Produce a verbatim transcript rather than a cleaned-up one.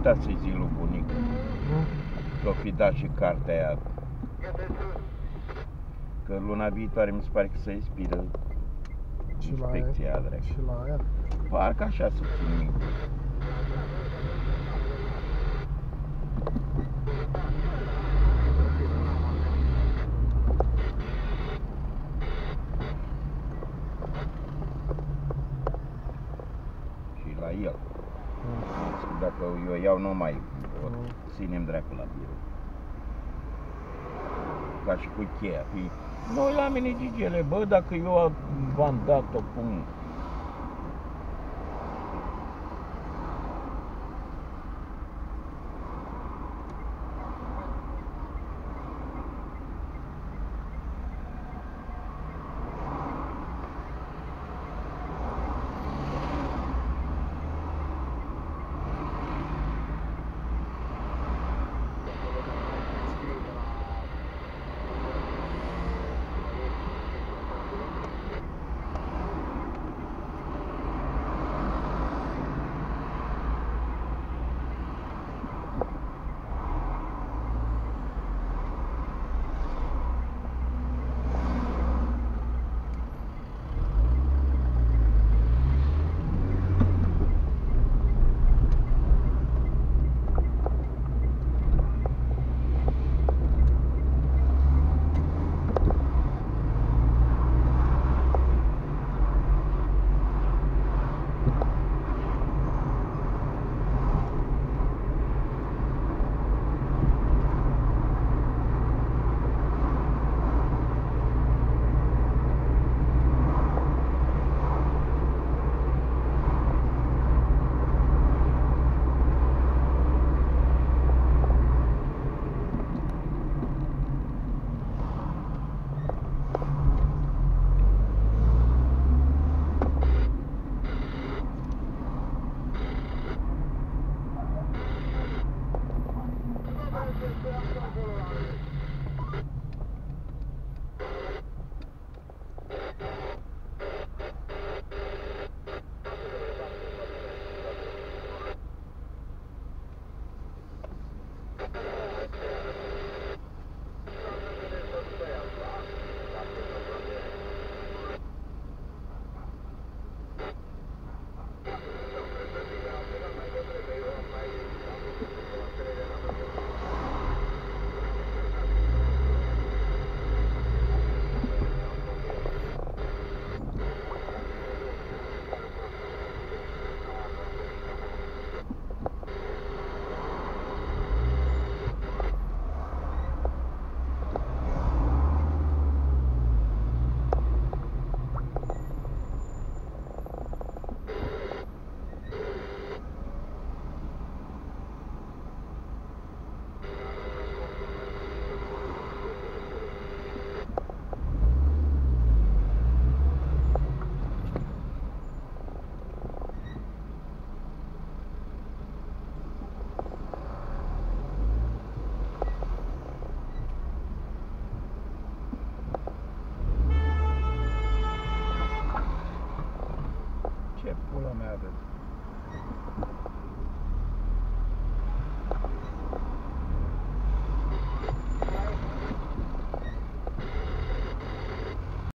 uitat să-i zic lui bunic. Că-o fi dat și cartea aia. Că luna viitoare mi se pare că se expiră inspecția aia, drept. Și la aia? Parcă așa să țin minte. Și la el. Mm. Dacă eu iau, nu mai o ținem dracu la birou. Ca și cu cheia. Noi la mine, Gigele, bă, dacă eu v-am dat-o cum